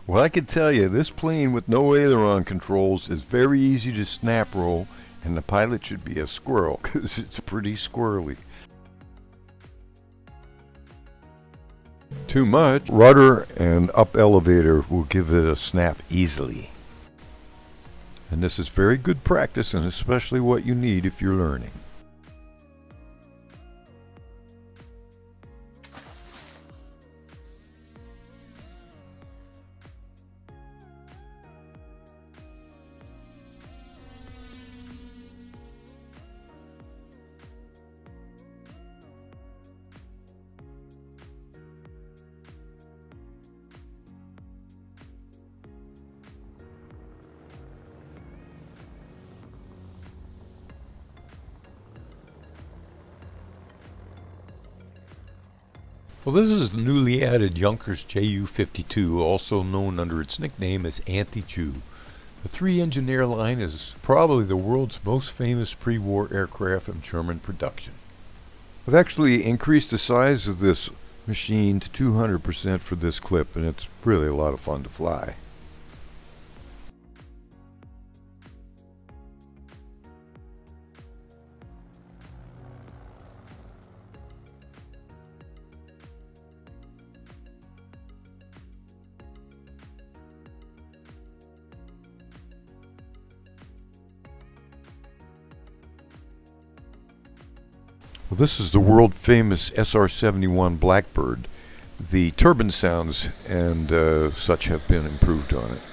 Well, I can tell you, this plane with no aileron controls is very easy to snap roll, and the pilot should be a squirrel because it's pretty squirrely. Too much rudder and up elevator will give it a snap easily. And this is very good practice, and especially what you need if you're learning. Well, this is the newly added Junkers Ju-52, also known under its nickname as Anti-Jew. The three-engine airline is probably the world's most famous pre-war aircraft in German production. I've actually increased the size of this machine to 200% for this clip, and it's really a lot of fun to fly. Well, this is the world famous SR-71 Blackbird. The turbine sounds and such have been improved on it.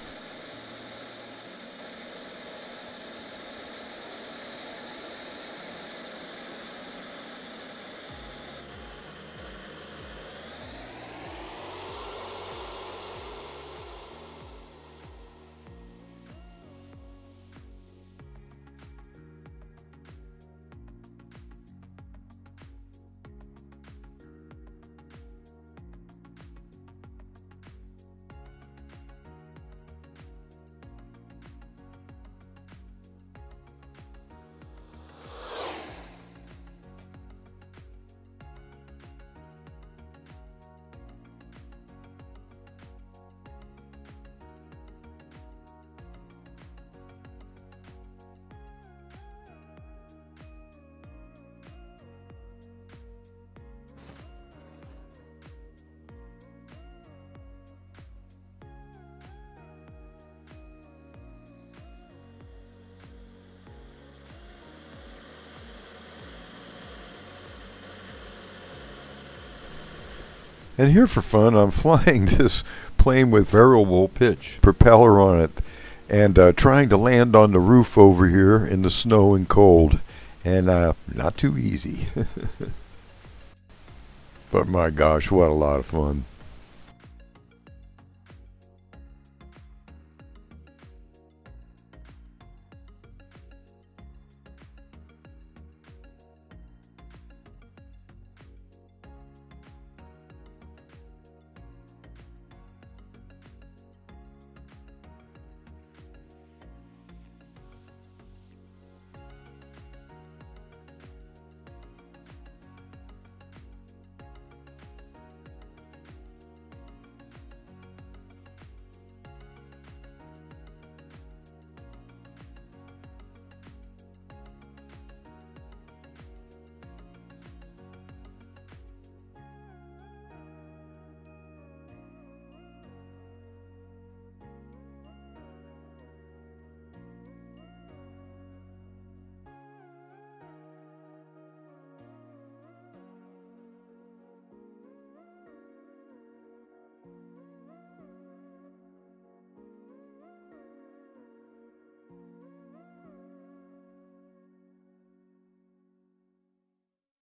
And here for fun, I'm flying this plane with variable pitch propeller on it and trying to land on the roof over here in the snow and cold. And not too easy. But my gosh, what a lot of fun.